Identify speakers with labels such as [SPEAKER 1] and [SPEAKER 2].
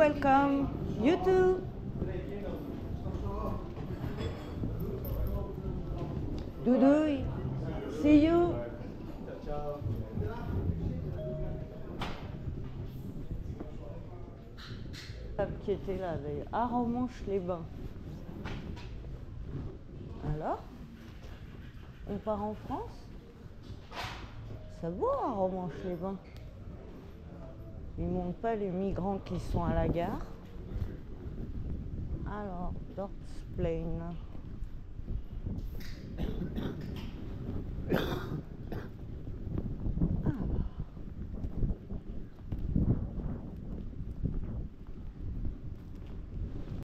[SPEAKER 1] welcome. You too. Doudouille, see you. Qui était là d'ailleurs, à Romanche-les-Bains. Alors, on part en France? Ça vaut à Romanche-les-Bains. Ils ne montrent pas les migrants qui sont à la gare. Alors, Dorpsplain.